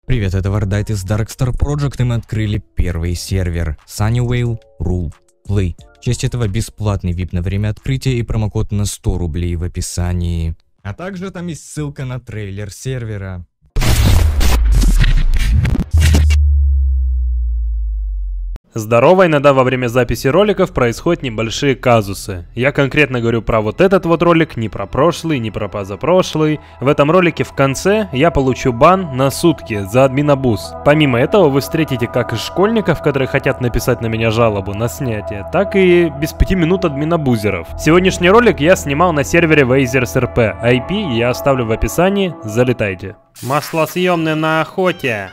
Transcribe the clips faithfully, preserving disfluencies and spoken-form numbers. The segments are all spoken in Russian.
Привет, это Вардайт из Darkstar Project, и мы открыли первый сервер Sunnyvale Roleplay. В честь этого бесплатный ви ай пи на время открытия и промокод на сто рублей в описании. А также там есть ссылка на трейлер сервера. Здорово, иногда во время записи роликов происходят небольшие казусы. Я конкретно говорю про вот этот вот ролик, не про прошлый, не про позапрошлый. В этом ролике в конце я получу бан на сутки за админабуз. Помимо этого вы встретите как и школьников, которые хотят написать на меня жалобу на снятие, так и без пяти минут админабузеров. Сегодняшний ролик я снимал на сервере Wazers эр пи. ай пи я оставлю в описании, залетайте. Маслосъемные на охоте.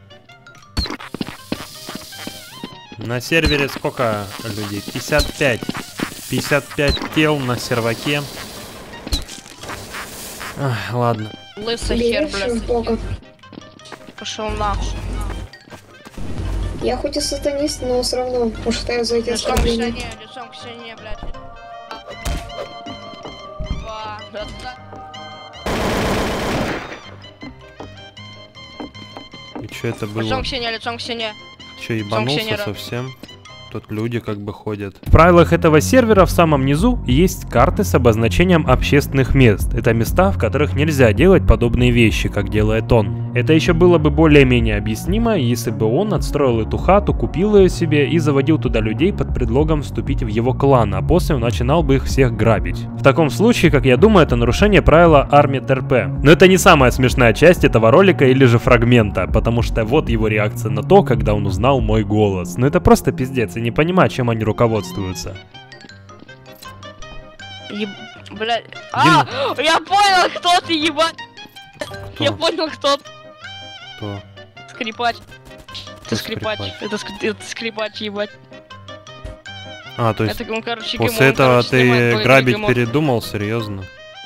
На сервере сколько людей? пятьдесят пять. пятьдесят пять тел на серваке. Ах, ладно. Лысый хер, блядь. Пошел нахуй. Я хоть и сатанист, но все равно ушатаю за эти оскорбления. Лицом к стене, лицом к стене, блядь. И что это было? Лицом к стене, лицом к стене. Че, ебанулся совсем? Тут люди как бы ходят. В правилах этого сервера в самом низу есть карты с обозначением общественных мест. Это места, в которых нельзя делать подобные вещи, как делает он. Это еще было бы более-менее объяснимо, если бы он отстроил эту хату, купил ее себе и заводил туда людей под предлогом вступить в его клан, а после начинал бы их всех грабить. В таком случае, как я думаю, это нарушение правила Army эр пи. Но это не самая смешная часть этого ролика или же фрагмента, потому что вот его реакция на то, когда он узнал мой голос. Но это просто пиздец, и не понимаю, чем они руководствуются. Еб... Блядь. А, я понял, кто ты, ебать. Кто? Я понял, кто. Кто? Скрипач. Кто Это скрипач. скрипач? Это, ск... это скрипач, ебать. А, то есть Это, он, короче, после он, этого короче, ты снимает грабить ему. передумал, серьезно?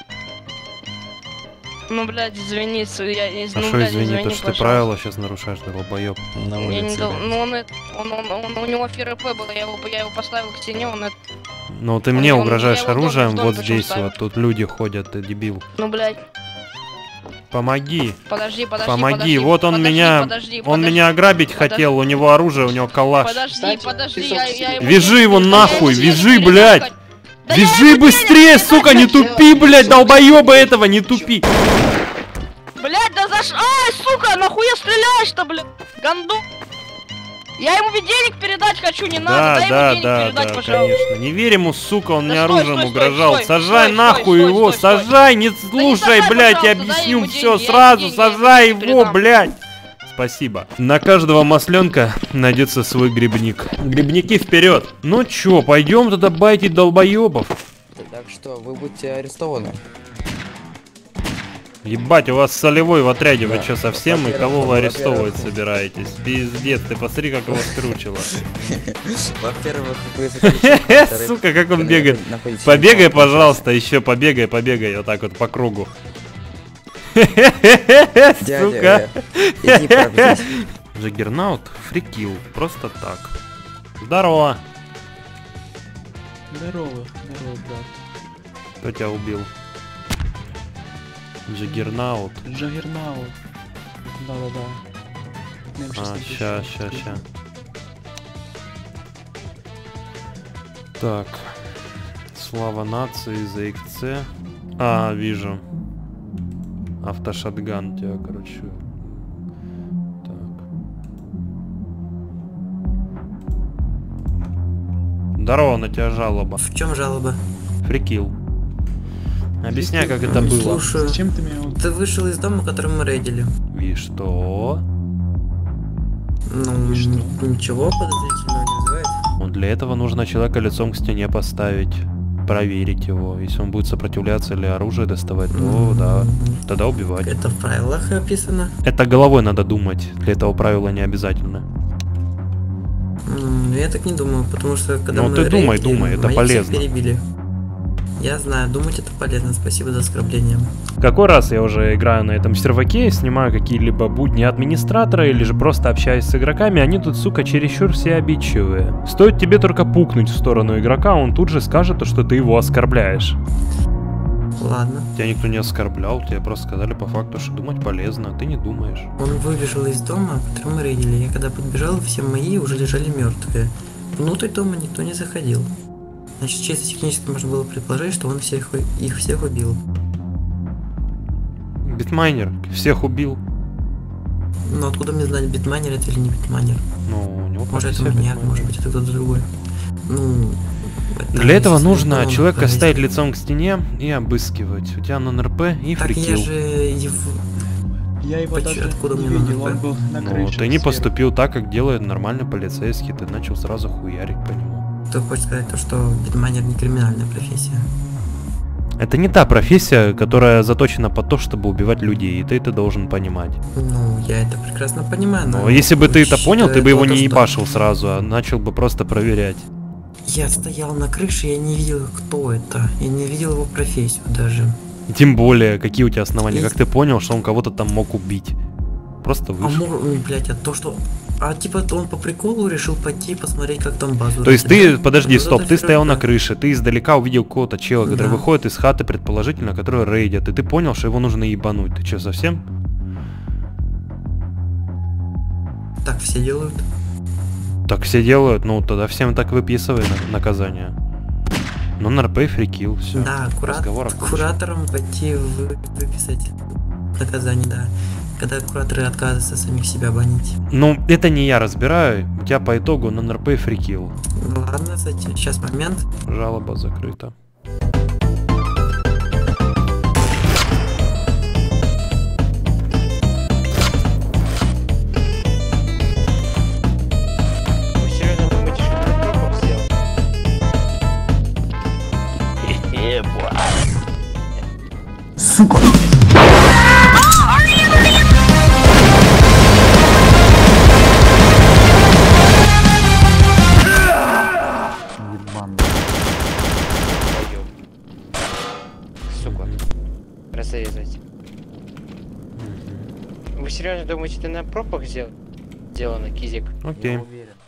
Ну, блядь, извини, я не А ну, что блядь, извини, извини, то что ты пожалуйста. правила сейчас нарушаешь, ты долбоёб. На Я не улице. дал, ну он, это- он, он, он, у него ФРП было, я его, я его поставил к стене, он это, Ну ты Он- мне он- угрожаешь я его оружием дома в доме вот причём здесь ставил. вот, тут люди ходят, ты дебил. ну, блядь, Помоги, подожди, подожди, помоги, подожди, вот он подожди, меня, подожди, он подожди, меня ограбить подожди. хотел, у него оружие, у него калаш. Подожди, Кстати, подожди, ты, я, собственно, я ему Вяжи денег- его я нахуй, ему вяжи, денег блядь! передал. Да я Вяжи ему быстрее, денег сука, не передал. тупи, блядь, долбоеба этого, не тупи! Блядь, да за ш... Ай, сука, нахуя стреляешь-то, блядь, ганду. Я ему ведь денег передать хочу, не надо, Да, дай да, ему денег да, передать, да, пожалуйста. конечно. Не верь ему, сука, он Да мне стой, оружием стой, стой, угрожал. стой, Сажай стой, нахуй стой, его, стой, стой. сажай, не слушай, сажай, блядь, я пожалуйста, дай объясню ему все деньги, я сразу, ему деньги сажай ему его, передам. блядь. Спасибо. На каждого масленка найдется свой грибник. Грибники вперед. Ну чё, пойдем тогда байтить долбоебов. Так что вы будете арестованы. Ебать, у вас солевой в отряде, вы Да. чё, совсем? И Во-первых, кого вы во-первых. арестовывать собираетесь? Пиздец, ты посмотри, как его скручило. Во-первых, вы заключили, во-вторых, Сука, как он вы бегает. находитесь Побегай, на пожалуйста, еще побегай, побегай, вот так вот по кругу. Дядя, Сука. э, иди прямо здесь. Джаггернаут фрикил, просто так. Здорово. Здорово, здорово, брат. Кто тебя убил? Джаггернаут. Джаггернаут. Да-да-да. М А, шестьдесят ща, шесть. ща, ща. Так. Слава нации, зэ икс цэ. А, вижу. Автошотган тебя, короче. Так. Здорово, на тебя жалоба. В чем жалоба? Фрикил. Объясняй, как это было. Слушаю. Зачем ты меня... вот- Ты вышел из дома, который мы рейдили. И что? Ну, И что? ничего подозрительного не вызывает. Ну, для этого нужно человека лицом к стене поставить. Проверить его. Если он будет сопротивляться или оружие доставать, то М, да. Тогда убивать. Это в правилах описано. Это головой надо думать. Для этого правила не обязательно. М, Я так не думаю, потому что когда Ну, мы ты думай, рейдили, думай, это моих полезно. всех перебили. Я знаю, думать это полезно. Спасибо за оскорбление. Какой раз я уже играю на этом серваке, снимаю какие-либо будни администратора или же просто общаюсь с игроками, они тут, сука, чересчур все обидчивые. Стоит тебе только пукнуть в сторону игрока, он тут же скажет, что ты его оскорбляешь. Ладно. Тебя никто не оскорблял, тебе просто сказали по факту, что думать полезно, а ты не думаешь. Он выбежал из дома, который мы рейдили. Я когда подбежал, все мои уже лежали мертвые. Внутрь дома никто не заходил. Значит, чисто технически можно было предположить, что он всех, их всех убил. Битмайнер всех убил. Но откуда мне знать, битмайнер это или не битмайнер? Ну, у него может это профессия маньяк, битмайнер. может быть это кто-то другой. Ну... это Для этого естественно, нужно он человека повесит. ставить лицом к стене и обыскивать. У тебя нон-РП и Так я фрикил. же его... Я его Поч- даже откуда не мне видел, надо? он был на Ну, крыше. ты не сверху. поступил так, как делает нормальный полицейский. Ты начал сразу хуярить по нему. Ты хочешь сказать то, что битмайнер не криминальная профессия? Это не та профессия, которая заточена под то, чтобы убивать людей, и ты это должен понимать. Ну, я это прекрасно понимаю, но... Но если бы ты это понял, ты бы его не считаю, что- ебашил сразу, а начал бы просто проверять. Я стоял на крыше, я не видел, кто это. Я не видел его профессию даже. И тем более, какие у тебя основания, И- как ты понял, что он кого-то там мог убить? Просто А вышел. мог, ну, блядь, а то, что... А типа он по приколу решил пойти посмотреть, как там базу. То есть ты, расстреляют? подожди, Вот стоп, это ты стоял на фигня. крыше, ты издалека увидел какого-то чела, который Да. выходит из хаты, предположительно, который рейдит, и ты понял, что его нужно ебануть. Ты что, совсем? Так все делают. Так все делают, ну тогда всем так выписывай на- наказание. Ну, на РП и фрикил, все. Да, кура... разговор окончен. кураторам пойти вы... выписать наказание, да. Когда кураторы отказываются самих себя банить. Ну, это не я разбираю, у тебя по итогу на РП и фрикил. Ладно, кстати, сейчас момент. Жалоба закрыта. Вы серьезно думаете, что это пропуск сделал? Ебан. Твою. Сука. Разрезать. Вы серьезно думаете, это на пропах сделал? Сделано, кизик. Окей.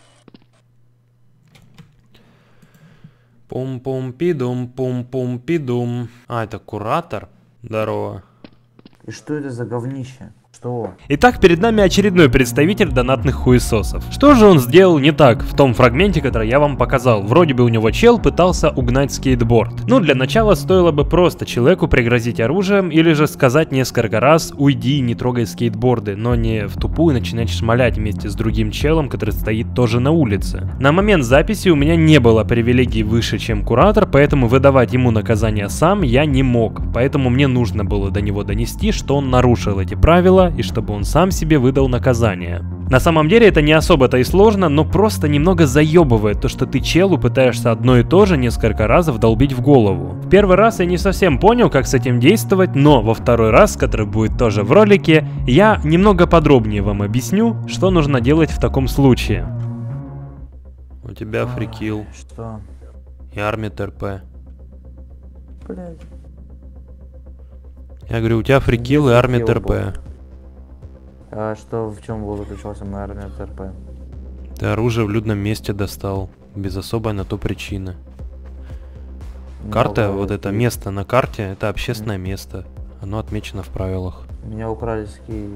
Пум-пум-пидум, пум-пум-пидум. А, это куратор? Здорово. И что это за говнище? Что? Итак, перед нами очередной представитель донатных хуесосов. Что же он сделал не так в том фрагменте, который я вам показал? Вроде бы у него чел пытался угнать скейтборд. Ну, для начала стоило бы просто человеку пригрозить оружием или же сказать несколько раз «Уйди, не трогай скейтборды», но не в тупую начинать шмалять вместе с другим челом, который стоит тоже на улице. На момент записи у меня не было привилегий выше, чем куратор, поэтому выдавать ему наказание сам я не мог. Поэтому мне нужно было до него донести, что он нарушил эти правила, и чтобы он сам себе выдал наказание. На самом деле это не особо-то и сложно, но просто немного заебывает то, что ты челу пытаешься одно и то же несколько раз вдолбить в голову. В первый раз я не совсем понял, как с этим действовать, но во второй раз, который будет тоже в ролике, я немного подробнее вам объясню, что нужно делать в таком случае. У тебя фрикил Что? и армия ТРП. Блядь. Я говорю, у тебя фрикил и армия фрикил ТРП. был. А что, в чем был заключался моя армия ТРП? Ты оружие в людном месте достал, без особой на то причины. Карта, Много вот это и- место на карте, это общественное место. Оно отмечено в правилах. Меня украли скейт.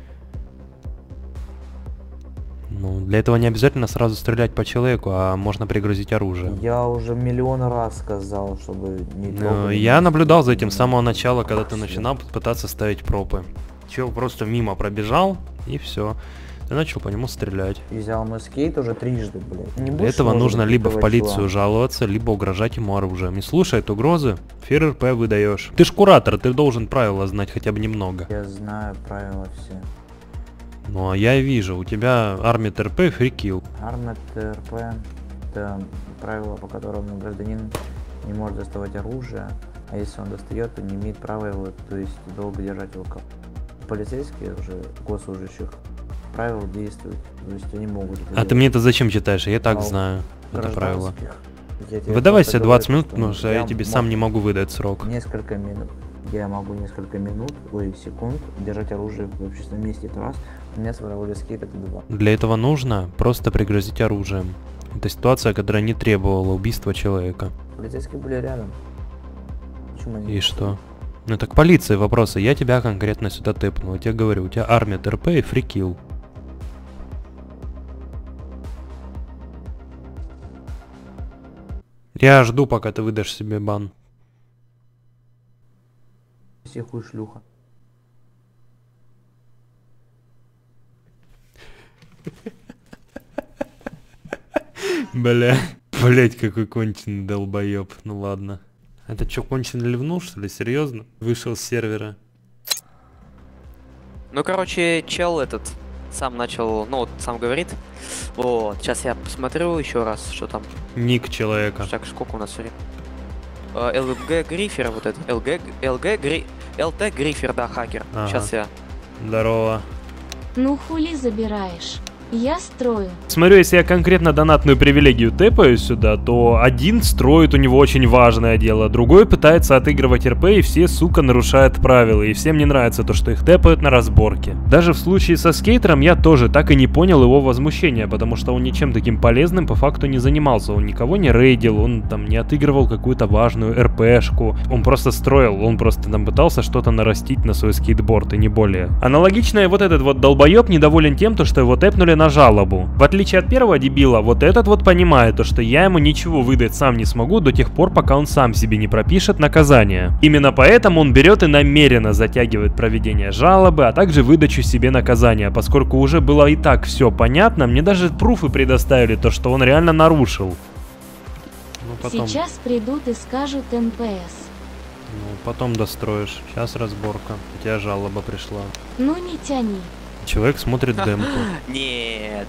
Ну, для этого не обязательно сразу стрелять по человеку, а можно пригрозить оружием. Я уже миллион раз сказал, чтобы не Ну, трогали я меня. наблюдал за этим с самого начала, когда ты начинал пытаться ставить пропы. Чел просто мимо пробежал, и все. Ты начал по нему стрелять. И взял мой скейт уже трижды, блядь. Не Для будешь, этого может нужно быть, либо в этого полицию чела? жаловаться, либо угрожать ему оружием. Не слушает угрозы, ФРРП выдаешь. Ты ж куратор, ты должен правила знать хотя бы немного. Я знаю правила все. Ну а я вижу, у тебя армия ТРП, фрикил. Армия ТРП это правило, по которому гражданин не может доставать оружие, а если он достает, то не имеет права его, то есть долго держать его. Полицейские уже госслужащих правила действуют, то есть они могут. это А ты делать. мне это зачем читаешь? Я так А у знаю. Это правило. Гражданских. Я тебе Выдавай просто себе двадцать говорю, минут, что потому что я тебе сам не могу выдать срок. Несколько минут. Я могу несколько минут, ой, секунд держать оружие в общественном месте, это раз. У меня своровали скейт, это два. Для этого нужно просто пригрозить оружием. Это ситуация, которая не требовала убийства человека. Полицейские были рядом. Почему они? И что? Ну так полиция вопросы. Я тебя конкретно сюда тэпнул. Я тебе говорю, у тебя армия ТРП и фрикил. Я жду, пока ты выдашь себе бан. Все хуй шлюха. Бля. Блять, какой конченый долбоеб. Ну ладно. Это что, конченый ливнул, что ли? Серьезно? Вышел с сервера. Ну, короче, чел этот сам начал, ну, вот сам говорит. Вот, сейчас я посмотрю еще раз, что там. Ник человека. Так, сколько у нас времени? ЛГ Грифер, вот это. ЛГ, ЛГ Гри... ЛТ Грифер, да, хакер. Ага. Сейчас я. Здорово. Ну хули забираешь? Я строю. Смотрю, если я конкретно донатную привилегию тэпаю сюда, то один строит, у него очень важное дело, другой пытается отыгрывать РП, и все, сука, нарушают правила, и всем не нравится то, что их тэпают на разборке. Даже в случае со скейтером я тоже так и не понял его возмущения, потому что он ничем таким полезным по факту не занимался, он никого не рейдил, он там не отыгрывал какую-то важную РПшку, он просто строил, он просто там пытался что-то нарастить на свой скейтборд, и не более. Аналогично и вот этот вот долбоеб недоволен тем, то, что его тэпнули на жалобу. В отличие от первого дебила, вот этот вот понимает то, что я ему ничего выдать сам не смогу до тех пор, пока он сам себе не пропишет наказание. Именно поэтому он берет и намеренно затягивает проведение жалобы, а также выдачу себе наказания, поскольку уже было и так все понятно, мне даже пруфы предоставили то, что он реально нарушил. Ну, потом... Сейчас придут и скажут эн пэ эс. Ну, потом достроишь. Сейчас разборка. У тебя жалоба пришла. Ну не тяни. Человек смотрит демку. Нет.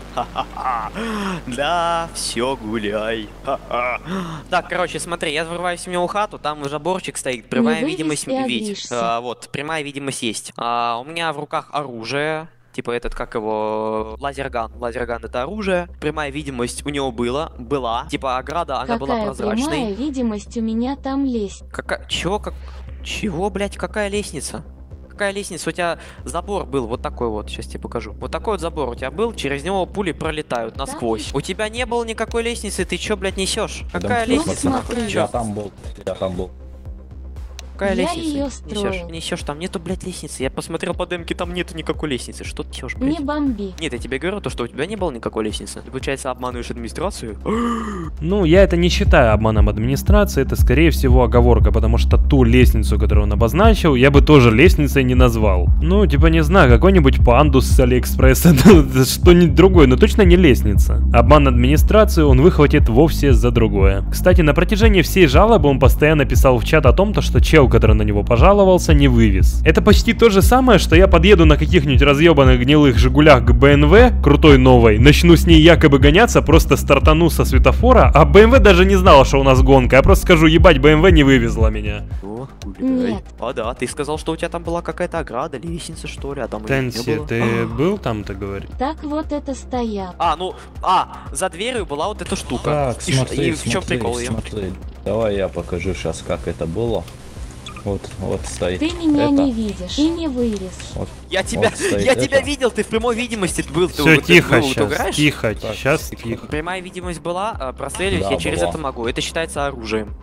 Да, все, гуляй. Так, короче, смотри, я врываюсь в него хату, там заборчик стоит, прямая видимость видеть. Вот, прямая видимость есть. А, у меня в руках оружие. Типа этот, как его, лазерган. Лазерган это оружие. Прямая видимость у него была. Была. Типа ограда, она Какая была прозрачной. Прямая видимость у меня там лезть. Какая? Чего? Как? Чего, блять? Какая лестница? Какая лестница? У тебя забор был вот такой вот, сейчас тебе покажу. Вот такой вот забор у тебя был, через него пули пролетают насквозь. Да? У тебя не было никакой лестницы, ты чё, блядь, несешь? Какая ну, лестница? Смотри. Я там был, я там был. Какая я лестница? Ее строил. Несешь, несешь, там нету, блядь, лестницы. Я посмотрел по демке, там нету никакой лестницы. Что ты несешь, блядь? Не бомби. Нет, я тебе говорю, то, что у тебя не было никакой лестницы. Ты, получается, обманываешь администрацию? Ну, я это не считаю обманом администрации, это скорее всего оговорка, потому что ту лестницу, которую он обозначил, я бы тоже лестницей не назвал. Ну, типа, не знаю, какой-нибудь пандус с Алиэкспресса, что-нибудь другое, но точно не лестница. Обман администрации он выхватит вовсе за другое. Кстати, на протяжении всей жалобы он постоянно писал в чат о том, что чел, который на него пожаловался, не вывез. Это почти то же самое, что я подъеду на каких-нибудь разъебанных гнилых Жигулях к бэ эн вэ, крутой новой, начну с ней якобы гоняться, просто стартану со светофора, а бэ эм вэ даже не знала, что у нас гонка. Я просто скажу, ебать, бэ эм вэ не вывезла меня. О, нет. А да, ты сказал, что у тебя там была какая-то ограда, лестница, что ли, а там Тенси, ты был там, ты говоришь? Так вот это стоял. А, ну, а, за дверью была вот эта штука. Так, и смотри, и в смотри, чем прикол ее? смотри. Давай я покажу сейчас, как это было. Вот, вот стоит. Ты меня это. не видишь и не вырез. Вот, я тебя, вот я это. тебя видел, ты в прямой видимости был. Все, ты, тихо ты, сейчас, ты тихо, так, сейчас тихо. Прямая видимость была, прострелить да, я через была. это могу. Это считается оружием.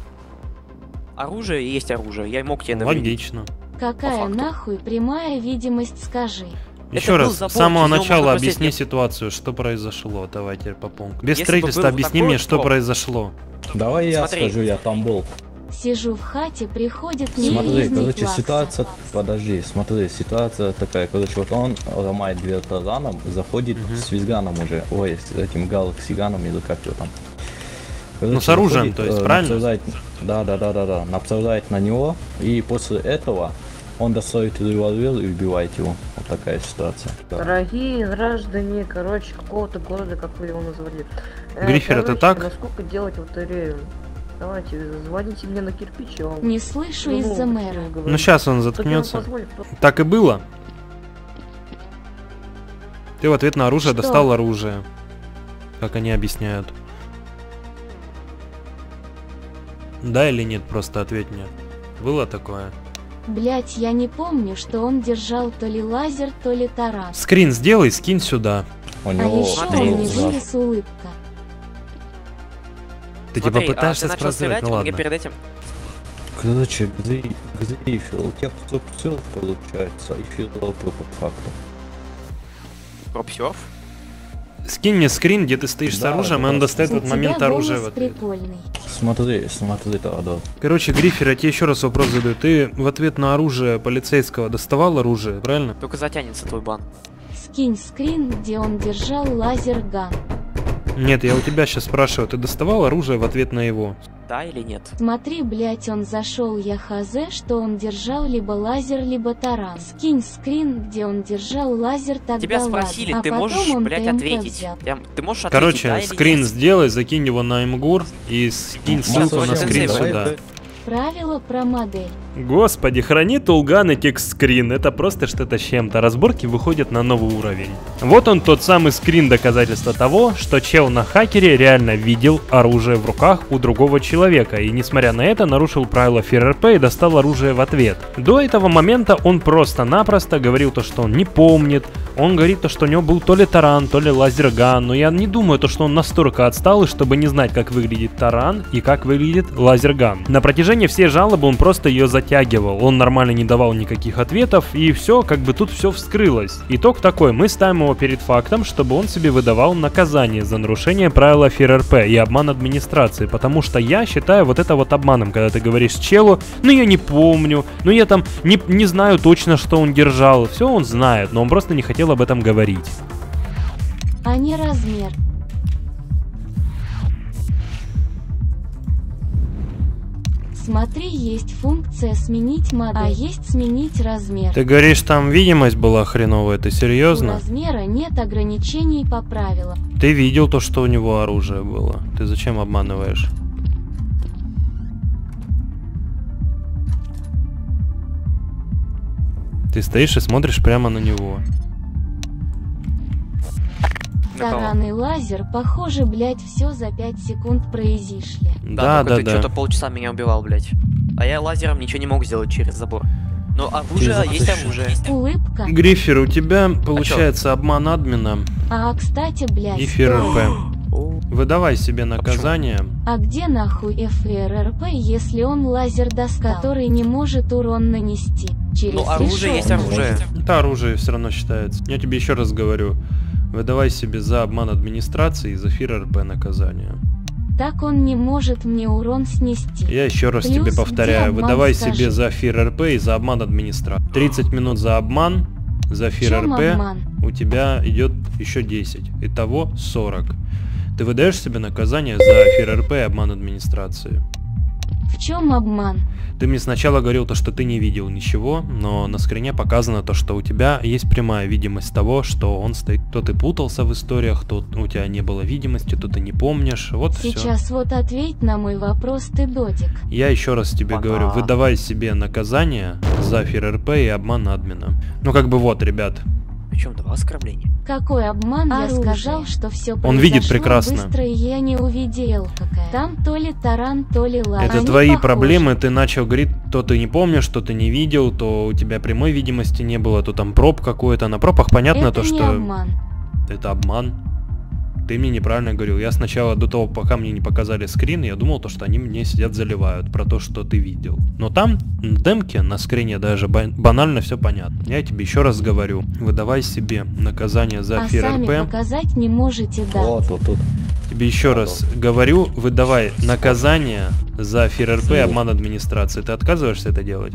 Оружие есть оружие, я мог тебе навредить. Логично. Какая нахуй прямая видимость, скажи. Еще это раз, забор, с самого начала объясни объясни ситуацию, что произошло. Давай теперь по пункту. Без Если строительства объясни забор, мне, что то... произошло. Давай я Смотри. скажу, я там был. Сижу в хате, приходит мне Смотри, короче, ситуация, подожди, смотри, ситуация такая, короче, вот он ломает дверь тазаном, заходит Мгм. с визганом уже, ой, с этим галаксиганом или как его там. Короче, Ну, с оружием, заходит, то есть, э, правильно? нападает- Да, да, да, да, да, нападает на него, и после этого он достает револьвер и убивает его. Вот такая ситуация. Да. Дорогие граждане, короче, какого-то города, как вы его назвали. Э, Грифер, это короче, так? Насколько делать лотерею? Давайте, звоните мне на кирпич, я вам... Не слышу Ну, из-за ну, мэра. я говорю. Ну сейчас он Только заткнется. он позволит, то- Так и было. Ты в ответ на оружие Что? достал оружие. Как они объясняют. Да или нет, просто ответь мне. Было такое? Блять, я не помню, что он держал то ли лазер, то ли таран. Скрин сделай, скинь сюда. У А него еще Смотри. он не вылез улыбка. Ты Смотри, типа пытаешься а ты начал спросить, стрелять, ну он ладно. мне перед этим... Короче, Гриффил, у тебя стоп-серф получается и филопы по факту. Пропсерф? Скинь мне скрин, где ты стоишь да, с оружием, и он достает в этот момент оружие в ответ. Смотри, смотри, да, да. Короче, Гриффер, я тебе еще раз вопрос задаю. Ты в ответ на оружие полицейского доставал оружие, правильно? Только затянется твой бан. Скинь скрин, где он держал лазерган. Нет, я у тебя сейчас спрашиваю, ты доставал оружие в ответ на его? Да или нет? Смотри, блять, он зашел, я хз, что он держал либо лазер, либо таран. Скинь скрин, где он держал лазер, тогда тебя спросили, ладно. ты а можешь, блять, ответить? Я, ты можешь ответить, короче, да, скрин нет? Сделай, закинь его на имгур и скинь ссылку на скрин сюда. Правило про модель. Господи, храни Тулган и текст-скрин, это просто что-то с чем-то. Разборки выходят на новый уровень. Вот он, тот самый скрин доказательства того, что чел на хакере реально видел оружие в руках у другого человека. И несмотря на это, нарушил правила ФРРП и достал оружие в ответ. До этого момента он просто-напросто говорил то, что он не помнит. Он говорит то, что у него был то ли таран, то ли лазерган. Но я не думаю, то, что он настолько отстал, чтобы не знать, как выглядит таран и как выглядит лазерган. На протяжении всей жалобы он просто ее затягивал. Он нормально не давал никаких ответов, и все, как бы тут все вскрылось. Итог такой, мы ставим его перед фактом, чтобы он себе выдавал наказание за нарушение правила ФРРП и обман администрации, потому что я считаю вот это вот обманом, когда ты говоришь челу, ну я не помню, ну я там не, не знаю точно, что он держал. Все он знает, но он просто не хотел об этом говорить. А не размер. Смотри, есть функция сменить модель, а есть сменить размер. Ты говоришь, там видимость была хреновая, ты серьезно? У размера нет ограничений по правилам. Ты видел то, что у него оружие было. Ты зачем обманываешь? Ты стоишь и смотришь прямо на него. Таран и лазер, похоже, блять, все за пять секунд произошли. Да, да, да, да. Ты да. что-то полчаса меня убивал, блять. А я лазером ничего не мог сделать через забор. Но оружие есть оружие. Улыбка. Гриффер, у тебя получается а обман админа. А, кстати, блять. И ФРРП. Выдавай себе наказание. А где нахуй ФРРП, если он лазер достал, который не может урон нанести? Через ну, оружие есть оружие. Это оружие все равно считается. Я тебе еще раз говорю. Выдавай себе за обман администрации и за ФРРП наказание. Так он не может мне урон снести. Я еще раз Плюс тебе повторяю. Выдавай скажи. себе за ФРРП и за обман администрации. тридцать минут за обман, за ФРРП у тебя идет еще десять. Итого сорок. Ты выдаешь себе наказание за ФРРП и обман администрации. В чем обман? Ты мне сначала говорил то, что ты не видел ничего, но на скрине показано то, что у тебя есть прямая видимость того, что он стоит. То ты путался в историях, то у тебя не было видимости, то ты не помнишь. Вот Сейчас все. Вот ответь на мой вопрос, ты додик. Я еще раз тебе Ага. говорю, выдавай себе наказание за ФРРП и обман админа. Ну как бы вот, ребят. Причем два оскорбления. Какой обман? Оружие. Я сказал, что все Он видит прекрасно. Быстро, и я не увидел какая. Там то ли таран, то ли лазер. Это Они твои похожи. проблемы, ты начал говорить, то ты не помнишь, что ты не видел, то у тебя прямой видимости не было, то там проб какой-то. На пробах понятно Это то, не что... обман. Это обман. Ты мне неправильно говорил. Я сначала, до того, пока мне не показали скрин, я думал, то, что они мне сидят заливают про то, что ты видел. Но там, на демке, на скрине даже банально все понятно. Я тебе еще раз говорю, выдавай себе наказание за а ФРРП. сами показать не можете, да? Вот, вот тут. Тебе еще раз говорю, выдавай наказание за ФРРП и обман администрации. Ты отказываешься это делать?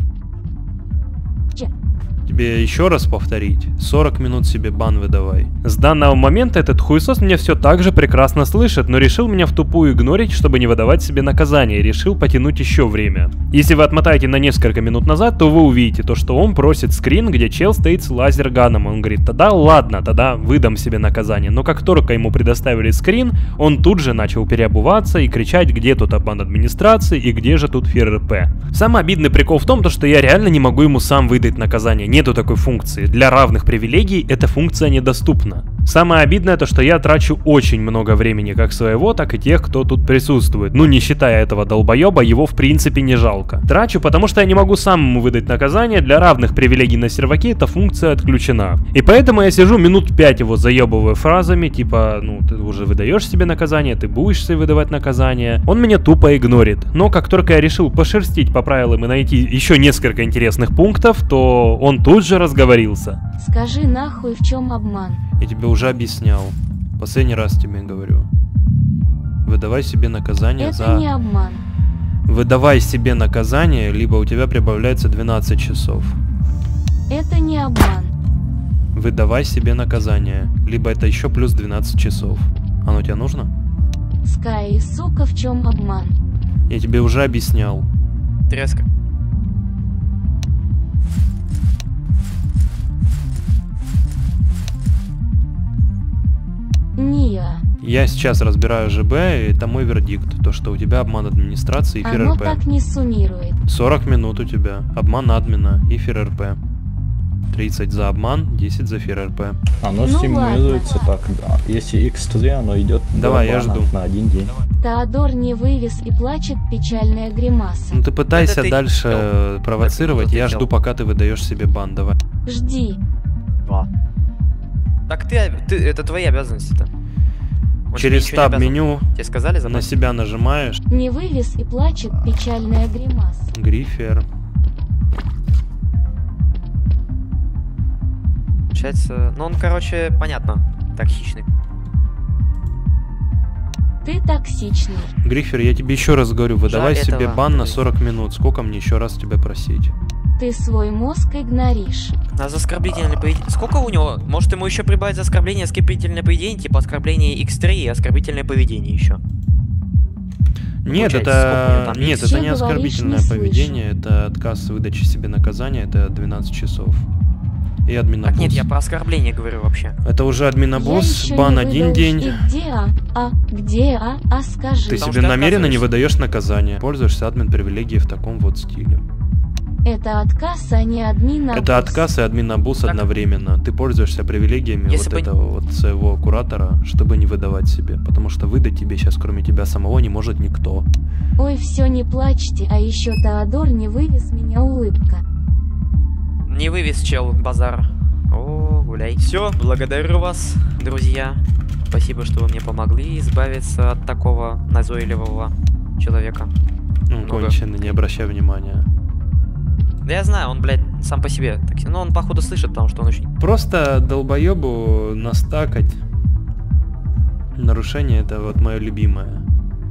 Тебе еще раз повторить, сорок минут себе бан выдавай. С данного момента этот хуесос меня все так же прекрасно слышит, но решил меня в тупую игнорить, чтобы не выдавать себе наказание, и решил потянуть еще время. Если вы отмотаете на несколько минут назад, то вы увидите то, что он просит скрин, где чел стоит с лазерганом. Он говорит, тогда ладно, тогда выдам себе наказание. Но как только ему предоставили скрин, он тут же начал переобуваться и кричать, где тут обман администрации и где же тут ФРРП. Самый обидный прикол в том, что я реально не могу ему сам выдать наказание. Нету такой функции. Для равных привилегий эта функция недоступна. Самое обидное то, что я трачу очень много времени как своего, так и тех, кто тут присутствует. Ну, не считая этого долбоеба, его в принципе не жалко. Трачу, потому что я не могу сам ему выдать наказание, для равных привилегий на серваке эта функция отключена. И поэтому я сижу минут пять его заебываю фразами, типа, ну, ты уже выдаешь себе наказание, ты будешь себе выдавать наказание. Он меня тупо игнорит. Но как только я решил пошерстить по правилам и найти еще несколько интересных пунктов, то он тут же разговорился. Скажи нахуй, в чем обман? Я тебе уже объяснял. Последний раз тебе говорю. Выдавай себе наказание Это за... Это не обман. Выдавай себе наказание, либо у тебя прибавляется двенадцать часов. Это не обман. Выдавай себе наказание, либо это еще плюс двенадцать часов. Оно тебе нужно? Скай, сука, в чем обман? Я тебе уже объяснял. Треска. Не я. Я сейчас разбираю ЖБ, и это мой вердикт. То, что у тебя обман администрации и Оно ФРРП. так не суммирует. сорок минут у тебя. Обман админа и ФРРП. тридцать за обман, десять за ФРРП. Оно ну стимулируется так, да. Если икс три, оно идет Давай, я жду. на один день. Теодор не вывез и плачет печальная гримаса. Ну ты пытайся ты дальше не провоцировать, так, я ты жду, пока ты выдаешь себе бан, давай. Жди. Два. Так ты, ты это твои обязанности-то. Через таб меню тебе сказали за на себя нажимаешь. Не вывез и плачет печальная гримаса. Грифер. Получается, ну он, короче, понятно, токсичный. Ты токсичный. Грифер, я тебе еще раз говорю, выдавай Жаль себе этого. бан на сорок минут. Сколько мне еще раз тебя просить? Ты свой мозг игноришь. А за оскорбительное поведение... Сколько у него? Может ему еще прибавить за оскорбление оскорбительное поведение, типа оскорбление икс три и оскорбительное поведение еще? Нет, Получается, это... сколько у него там Нет, есть? это не Что говоришь, оскорбительное не поведение, это отказ в выдаче себе наказания, это двенадцать часов. И админобус. Так нет, я про оскорбление говорю вообще. Это уже Я админобус, еще бан не один выдал, день. и где а? А, где а? А скажи. Ты Потому себе что намеренно не отказываешься. выдаешь наказание. Пользуешься админ привилегией в таком вот стиле. Это отказ, а не админобус. Это отказ и админобус Так. одновременно. Ты пользуешься привилегиями Если вот бы- этого вот своего куратора, чтобы не выдавать себе. Потому что выдать тебе сейчас, кроме тебя самого, не может никто. Ой, все, не плачьте, а еще Теодор не вывез меня улыбка. Не вывез чел базар. О, гуляй. Все, благодарю вас, друзья. Спасибо, что вы мне помогли избавиться от такого назойливого человека. Ну, Много. конченый, не обращай внимания. Да я знаю, он, блядь, сам по себе. Так, ну, он, походу, слышит, потому что он очень... Просто долбоебу настакать. Нарушение это вот мое любимое.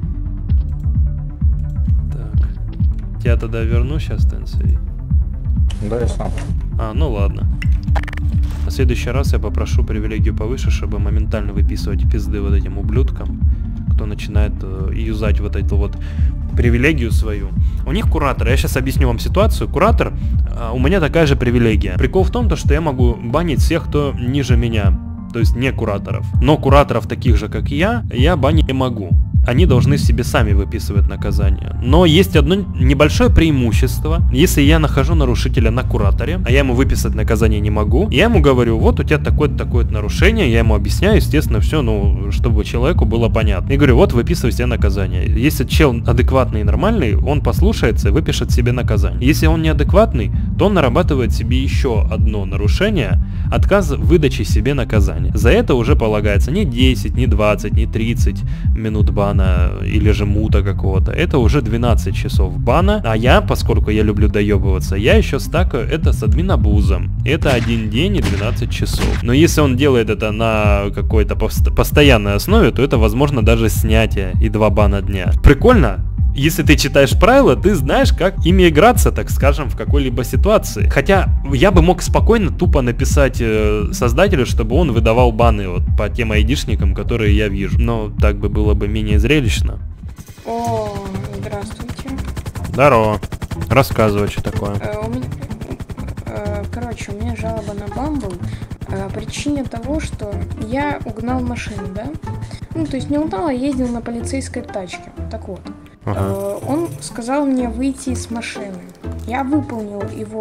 Так. Тебя тогда верну сейчас, Тенсей. Да, я сам. А, ну ладно. На следующий раз я попрошу привилегию повыше, чтобы моментально выписывать пизды вот этим ублюдкам, кто начинает э, юзать вот эту вот привилегию свою. У них куратор, я сейчас объясню вам ситуацию. Куратор, э, у меня такая же привилегия. Прикол в том, то, что я могу банить всех, кто ниже меня, то есть не кураторов. Но кураторов таких же, как и я, я банить не могу. Они должны себе сами выписывать наказание. Но есть одно небольшое преимущество. Если я нахожу нарушителя на кураторе, а я ему выписать наказание не могу, я ему говорю, вот у тебя такое-то такое-то нарушение, я ему объясняю, естественно, все, ну, чтобы человеку было понятно. И говорю, вот выписывай себе наказание. Если чел адекватный и нормальный, он послушается и выпишет себе наказание. Если он неадекватный, то он нарабатывает себе еще одно нарушение, отказ в выдаче себе наказания. За это уже полагается не десять, не двадцать, не тридцать минут бана или же мута какого-то. Это уже двенадцать часов бана. А я, поскольку я люблю доебываться, я еще стакаю это с админобузом. Это один день и двенадцать часов. Но если он делает это на какой-то пост- постоянной основе, то это возможно даже снятие и два бана дня. Прикольно? Если ты читаешь правила, ты знаешь, как ими играться, так скажем, в какой-либо ситуации. Хотя я бы мог спокойно тупо написать э, создателю, чтобы он выдавал баны вот по тем айдишникам, которые я вижу. Но так бы было бы менее зрелищно. О, здравствуйте. Здорово. Рассказывай, что такое. Э, у меня, э, короче, у меня жалоба на Бамбл. Э, причине того, что я угнал машину, да? Ну, то есть не угнал, а ездил на полицейской тачке. Так вот. Ага. Э, он сказал мне выйти из машины. Я выполнил его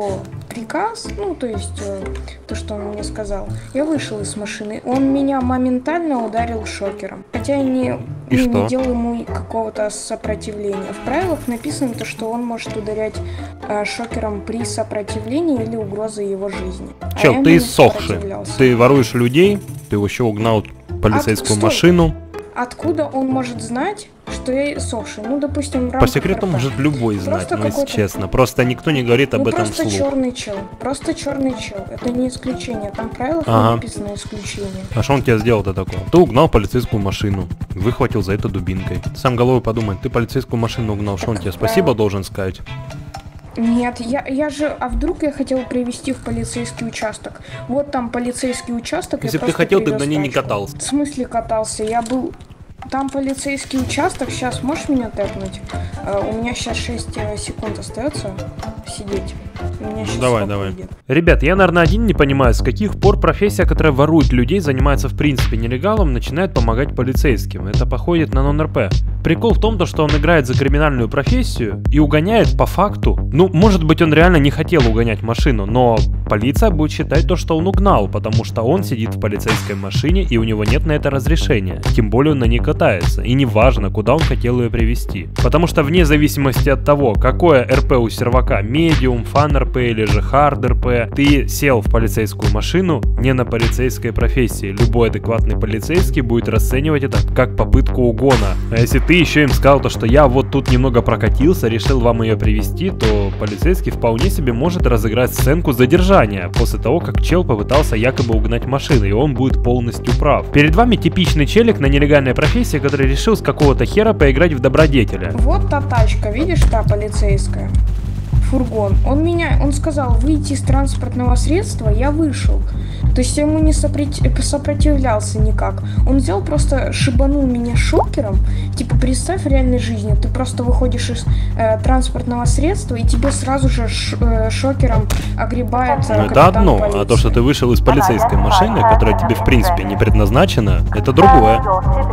приказ, ну, то есть э, то, что он мне сказал, я вышел из машины. Он меня моментально ударил шокером. Хотя я не, И не, что? не делал ему какого-то сопротивления. В правилах написано то, что он может ударять э, шокером при сопротивлении или угрозе его жизни. Чел, а ты иссохший. Ты воруешь людей, ты еще угнал полицейскую От- машину. Откуда он может знать, что я иссохший? Ну, допустим, в По рамках секрету РП. может любой знать, Просто ну если какой-то- честно. Просто никто не говорит об Ну, этом просто вслух. черный чел. Просто черный чел. Это не исключение. Там в правилах не Ага. написано исключение. А что он тебе сделал-то такое? Ты угнал полицейскую машину, выхватил за это дубинкой. Ты сам головой подумай, ты полицейскую машину угнал, что он тебе спасибо должен сказать? Нет, я, я же... А вдруг я хотел привезти в полицейский участок? Вот там полицейский участок. Если я бы ты просто хотел, ты бы на привез ней не тачку. катался. В смысле катался? Я был... Там полицейский участок. Сейчас можешь меня тэпнуть? Э, у меня сейчас шесть э, секунд остается сидеть. У меня щас Давай, стоп давай. идет. Ребят, я, наверное, один не понимаю, с каких пор профессия, которая ворует людей, занимается в принципе нелегалом, начинает помогать полицейским. Это походит на нон-РП. Прикол в том, то, что он играет за криминальную профессию и угоняет по факту. Ну, может быть, он реально не хотел угонять машину, но полиция будет считать то, что он угнал, потому что он сидит в полицейской машине и у него нет на это разрешения. Тем более он на ней катается. И неважно, куда он хотел ее привезти. Потому что вне зависимости от того, какое РП у сервака, медиум, фан РП или же хард РП, ты сел в полицейскую машину не на полицейской профессии. Любой адекватный полицейский будет расценивать это как попытку угона. А если ты еще им сказал то, что я вот тут немного прокатился, решил вам ее привезти, то полицейский вполне себе может разыграть сценку задержания после того, как чел попытался якобы угнать машину, и он будет полностью прав. Перед вами типичный челик на нелегальной профессии, который решил с какого-то хера поиграть в добродетеля. Вот та тачка, видишь, та полицейская? Фургон. Он меня, он сказал выйти из транспортного средства, я вышел. То есть я ему не сопротив- сопротивлялся никак. Он взял, просто шибанул меня шокером. Типа, представь в реальной жизни, ты просто выходишь из э, транспортного средства, и тебе сразу же ш- э, шокером огребает э, Ну это капитан одно, полиции. а то, что ты вышел из полицейской машины, которая тебе в принципе не предназначена, это другое.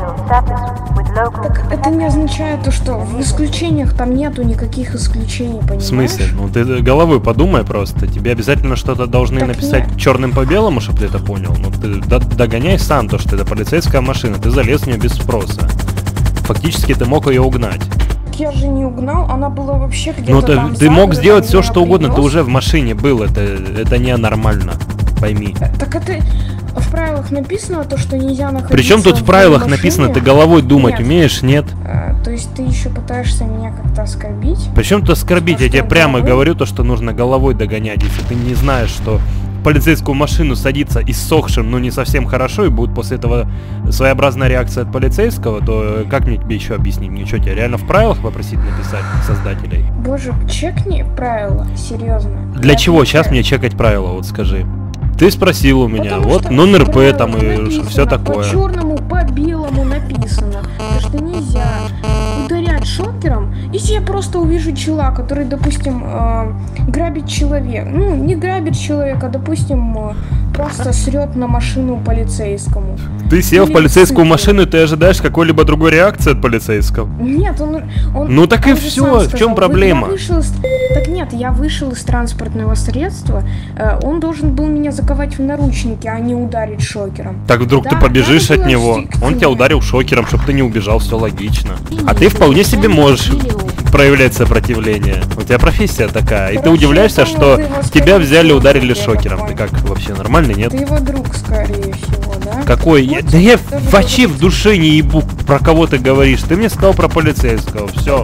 Так это не означает то, что в исключениях там нету никаких исключений, понимаешь? В смысле? Ну ты головой подумай просто. Тебе обязательно что-то должны Так написать нет. черным по белому, чтобы ты это понял. Ну ты д- догоняй сам то, что это полицейская машина. Ты залез в нее без спроса. Фактически ты мог ее угнать. Я же не угнал, она была вообще где-то Ну ты, там ты мог сзади, сделать там, все, где что она угодно. Ты привез. уже в машине был. Это, это не нормально. Пойми. Так это в правилах написано то, что нельзя находиться. Причем тут в правилах машине. написано, ты головой думать Нет. умеешь, нет? А, то есть ты еще пытаешься меня как-то оскорбить? Причем тут оскорбить, То, я тебе что прямо головой? говорю, то, что нужно головой догонять. Если ты не знаешь, что в полицейскую машину садиться иссохшим, ну не совсем хорошо, и будет после этого своеобразная реакция от полицейского, то как мне тебе еще объяснить? Мне что, тебе реально в правилах попросить написать создателей? Боже, чекни правила, серьезно. Для Я чего отвечаю. сейчас мне чекать правила, вот скажи? Ты спросил у меня, Потому вот что нон-РП в там и написано, все По такое. черному, по белому написано, то, что нельзя ударять шокером, если я просто увижу чела, который, допустим, э, грабит человека. Ну, не грабит человека, допустим, э, просто срет на машину полицейскому. Ты сел в Или полицейскую сыпет. машину, и ты ожидаешь какой-либо другой реакции от полицейского? Нет, он... он Ну так и он же всё, сам в сказал, чём «Вы- проблема?» я вышел из- Так нет, я вышел из транспортного средства, э, он должен был меня заковать в наручники, а не ударить шокером. Так вдруг Да, ты побежишь надо от было него, он эффективно. тебя ударил шокером, чтобы ты не убежал, все логично. А ты вполне себе можешь проявлять сопротивление. У тебя профессия такая, и ты Короче, удивляешься, я понял, что ты его, тебя скорее взяли и всего, ударили я шокером. так Ты как, вообще нормальный, нет? Ты его друг, скорее всего, да? Какой? Я- Вот да я даже вообще говорить. в душе не ебу, про кого ты говоришь. Ты мне сказал про полицейского, все.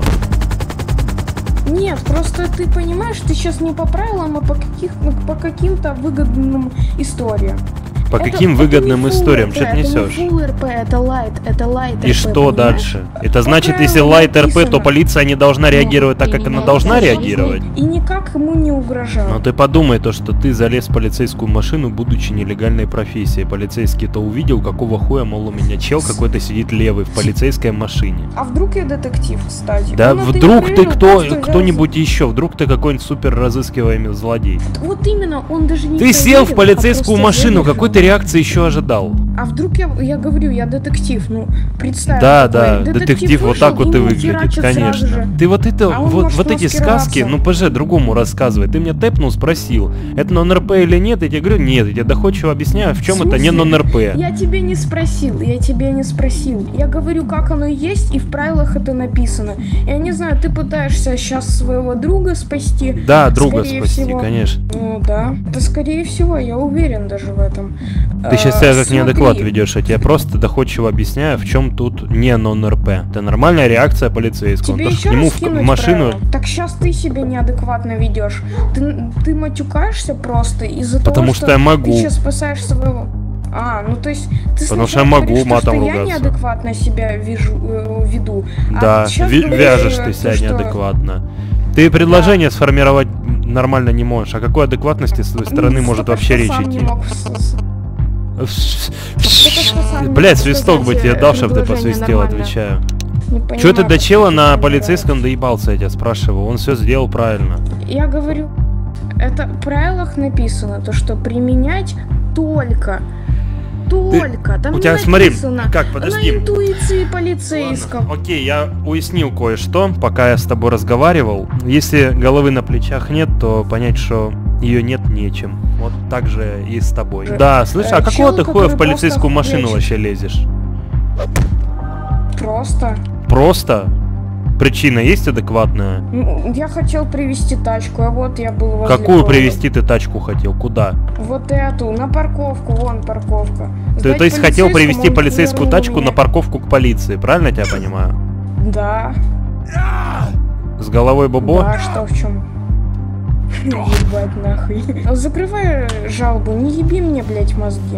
Нет, просто ты понимаешь, ты сейчас не по правилам, а по, каких, ну, по каким-то выгодным историям. По Это- каким это выгодным не full историям? эр пэ, Что ты это не несешь? full эр пэ, это light, это light эр И пэ, что понимаешь? дальше? Это По значит, если правилам лайт эр пэ, то написано. полиция не должна реагировать так, ты как она меня должна даже не реагировать? И никак ему не угрожал. Ну ты подумай то, что ты залез в полицейскую машину, будучи нелегальной профессией. Полицейский это увидел, какого хуя, мол, у меня чел какой-то сидит левый в полицейской машине. А вдруг я детектив, кстати? Да Ну, ты не вдруг ты проверил, кто, просто взял- кто-нибудь еще, вдруг ты какой-нибудь супер разыскиваемый злодей. Вот именно, он даже не Ты сел в проверил, а полицейскую просто машину, заехал. какой ты реакции еще ожидал? А вдруг я, я говорю, я детектив, ну, представь. Да, такой, да, детектив, детектив вот так вот и выглядит, сразу конечно. же. Ты вот это, А он вот, может вот эти маскироваться. сказки, ну, ПЖ другому рассказывай. Ты меня тэпнул, спросил, это нон-РП или нет? Я тебе говорю, нет. Я тебе доходчиво объясняю, в чем В это не смысле? нон-РП. Я тебе не спросил, я тебе не спросил. Я говорю, как оно есть, и в правилах это написано. Я не знаю, ты пытаешься сейчас своего друга спасти. Да, друга Скорее спасти, всего. конечно. Ну да. Да, скорее всего, я уверен даже в этом. Ты сейчас А, себя как смотри. неадекват ведешь, я тебе просто доходчиво объясняю, в чем тут не нон-РП. Это нормальная реакция полицейского. Тебе То, что еще к нему раз в, кинуть в машину... правила? Так сейчас ты себя неадекватно ведешь. Ты, ты матюкаешься просто из-за того, Потому что, что я могу. ты сейчас спасаешь своего... А, ну то есть ты Потому что сначала я могу говоришь, то, матом что я ругаться. неадекватно себя вижу, э, веду. Да, а сейчас ви- говоришь, вяжешь э, ты то, себя что- неадекватно. Ты предложение сформировать нормально не можешь. О какой адекватности с твоей стороны Ну, может только вообще что речь сам не идти? мог с- с- сам не Блять, мог свисток бы сказать, тебе э, дал, чтобы ты предложение посвистел, нормально. отвечаю. Не Че понимаю, ты до чела как на это полицейском доебался, я тебя спрашиваю? Он все сделал правильно. Я говорю, это в правилах написано, то что применять только, только, там у не тебя, смотри, написано как, подожди. на интуиции полицейского. Окей, я уяснил кое-что, пока я с тобой разговаривал. Если головы на плечах нет, то понять, что ее нет, нечем. Вот так же и с тобой. Э, Да, слышь, а э, какого чел, ты хуя в который полицейскую просто машину лечит. вообще лезешь? Просто. Просто? Причина есть адекватная? Ну, я хотел привезти тачку, а вот я был возле Какую города. привезти ты тачку хотел? Куда? Вот эту, на парковку, вон парковка. Ты, Сдать то есть хотел полицейскому, привезти он полицейскую вернул тачку меня. на парковку к полиции, правильно я тебя понимаю? Да. С головой бобо? Да, что в чем? Ебать нахуй. Закрывай жалобу, не еби мне, блять, мозги.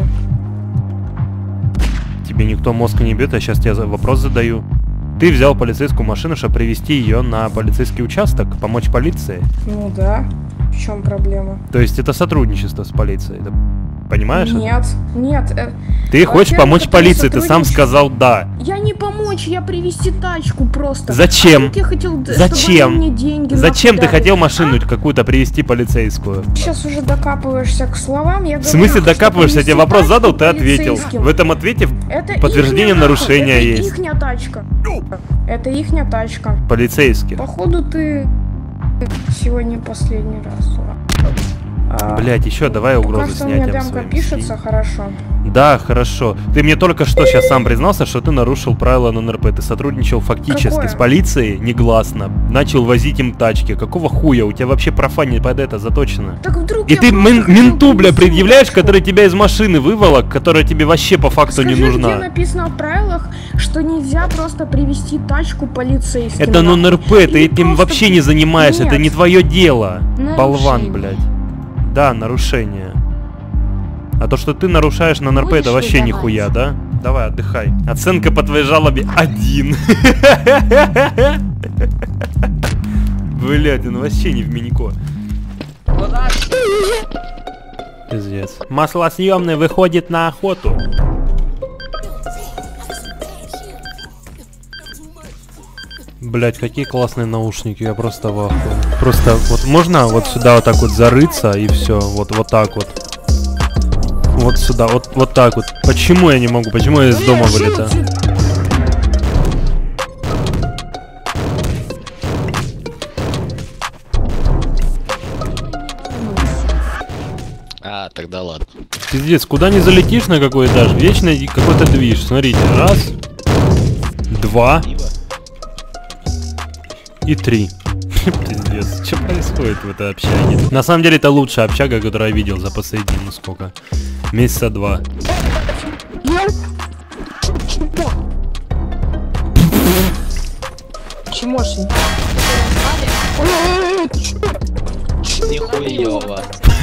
Тебе никто мозг не бьет, я сейчас тебе за- вопрос задаю. Ты взял полицейскую машину, чтобы привезти ее на полицейский участок, помочь полиции? Ну да. В чем проблема? То есть это сотрудничество с полицией, ты понимаешь? это? Нет, нет. э, Ты хочешь во-первых, помочь это полиции, ты сам сотрудничество. сказал да. Я не помочь, я привезти тачку просто. Зачем? А вдруг я хотел, д- Зачем? чтобы они мне деньги Зачем ты нахуй хотел дали? машину какую-то привезти полицейскую? Сейчас уже докапываешься к словам. Я В говорю, смысле что докапываешься? Я тебе привезти вопрос задал, тачку ты ответил. полицейским. В этом ответе Это подтверждение ихняя, нарушения это есть. ихняя тачка. Это ихняя тачка. Полицейских. Походу ты сегодня последний раз. А, Блять, еще давай пока угрозы что у меня снятием демка своим пишется, скинь. хорошо. Да, хорошо. Ты мне только что сейчас сам признался, что ты нарушил правила нон-РП. Ты сотрудничал фактически Какое? с полицией негласно. Начал возить им тачки. Какого хуя? У тебя вообще профа не под это заточено. Так вдруг И я ты просто мен- хотел менту, бля, привезти предъявляешь, тачку. который тебя из машины выволок, которая тебе вообще по факту Скажи, не где нужна. написано в правилах, что нельзя просто привезти тачку полицейским? Это нахуй? нон-РП, ты Или этим просто вообще при- не занимаешься, это Нет. не твое дело. Нарушение. Болван, блядь. Да, нарушение. А то, что ты нарушаешь на НРП, это Будешь вообще выдавать? нихуя, да? Давай, отдыхай. Оценка по твоей жалобе один. Блять, он вообще не в минико. Пиздец. Маслосъемный выходит на охоту. Блять, какие классные наушники, я просто в ахуе. Просто вот можно вот сюда вот так вот зарыться и все, вот вот так вот. Вот сюда, вот вот так вот. Почему я не могу? Почему я из дома вылетаю? А, тогда ладно. Пиздец, куда не залетишь на какой этаж, вечно какой-то движ. Смотрите, раз, два и три. Пиздец, что происходит в этой общаге? На самом деле это лучшая общага, которую я видел за последние, ну сколько? Месяца два. Чмошник. Нихуёво.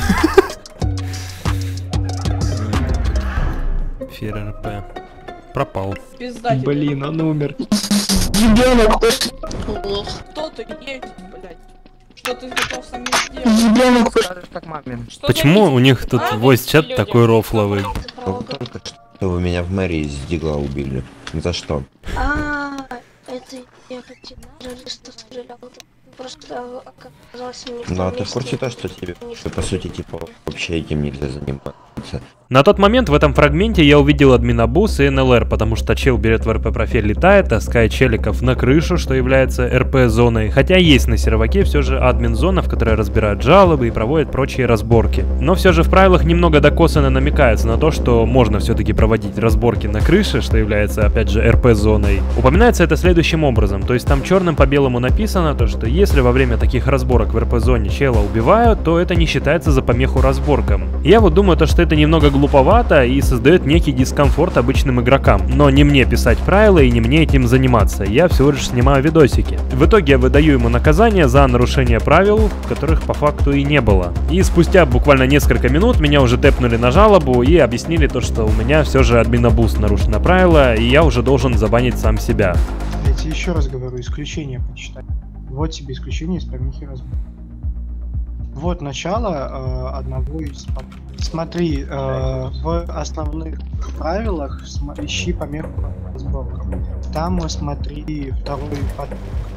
Фер РП. Пропал. Пиздатель. Блин, он умер. Ребенок. Что ты едешь, блядь? Что ты хотел со мной сделать? Ребенок. Как маме. Почему у них тут voice-чат такой рофловый? Только что вы меня в мэрии из Дигла убили. За что? А, это я хотел террористов стрелял. Просто Ну а ты в курсе то, что тебе, что, по сути, типа, вообще этим нельзя заниматься? На тот момент в этом фрагменте я увидел админобус и эн эл эр, потому что чел берет в эр пэ-профиль, летает, таскает челиков на крышу, что является эр пэ-зоной, хотя есть на серваке все же админ-зона, в которой разбирают жалобы и проводят прочие разборки. Но все же в правилах немного докосано намекается на то, что можно все-таки проводить разборки на крыше, что является опять же эр пэ-зоной. Упоминается это следующим образом, то есть там черным по белому написано то, что если во время таких разборок в эр пэ-зоне чела убивают, то это не считается за помеху разборкам. Я вот думаю то, что это немного глуповато и создает некий дискомфорт обычным игрокам. Но не мне писать правила и не мне этим заниматься, я всего лишь снимаю видосики. В итоге я выдаю ему наказание за нарушение правил, которых по факту и не было. И спустя буквально несколько минут меня уже тэпнули на жалобу и объяснили то, что у меня все же админобуст нарушено правило, и я уже должен забанить сам себя. Я тебе еще раз говорю, исключение почитай. Вот тебе исключение из помехи разбора. Вот начало э, одного из... Смотри, э, в основных правилах см- ищи помеху разборкам. Там смотри второй подпункт.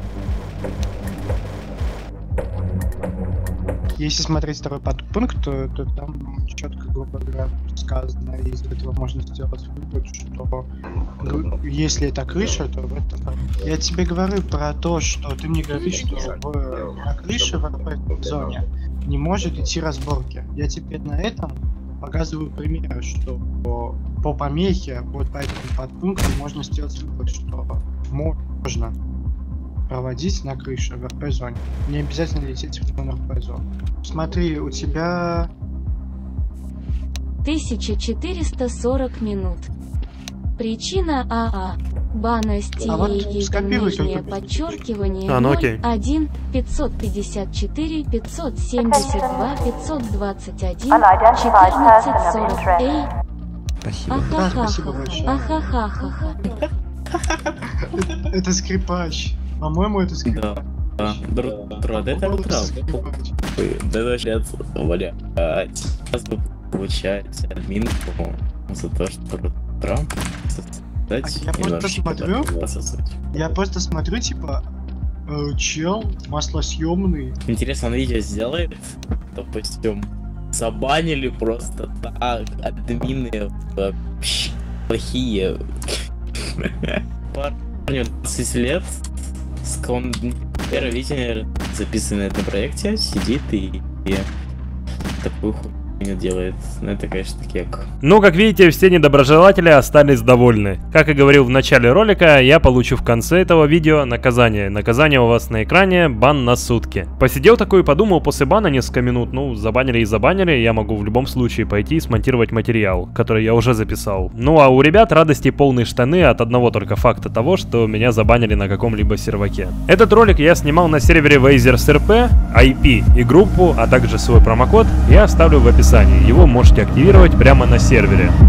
Если смотреть второй подпункт, то, то там четко, грубо говоря, сказано, и из этого можно сделать вывод, что если это крыша, то в этом... Я тебе говорю про то, что ты мне говоришь, что в, на крыше в эр пэ-зоне не может идти разборки. Я тебе на этом показываю пример, что по, по помехе, вот по этому подпункту можно сделать вывод, что можно проводить на крыше в эр пэ-зоне. Не обязательно лететь в эр пэ-зону. Смотри, у тебя... тысяча четыреста сорок минут. Причина АА. Бана стилейки, нижнее подчеркивание а, ну, ноль один пятьсот пятьдесят четыре пятьсот семьдесят два пятьсот двадцать один четырнадцать сорок. Эй. Спасибо. Да, спасибо большое. Ахахахаха. Это скрипач. По-моему, это скрипач. Да, друг, это правда. Да, сейчас, блядь, сейчас бы получается админку за то, что Трамп... А я просто смотрю, я просто смотрю, типа, э, чел маслосъемный. Интересно, он видео сделает, допустим, забанили просто так, админы вообще плохие. Парню двадцать лет, он первое видео записанное на этом проекте, сидит и, и такую хуйню делает. Ну это, конечно, кек. Ну, как видите, все недоброжелатели остались довольны. Как и говорил в начале ролика, я получу в конце этого видео наказание. Наказание у вас на экране, бан на сутки. Посидел такой и подумал после бана несколько минут, ну, забанили и забанили, я могу в любом случае пойти и смонтировать материал, который я уже записал. Ну, а у ребят радости полные штаны от одного только факта того, что меня забанили на каком-либо серваке. Этот ролик я снимал на сервере Wazers эр пэ, ай пи и группу, а также свой промокод я оставлю в описании. Его можете активировать прямо на сервере.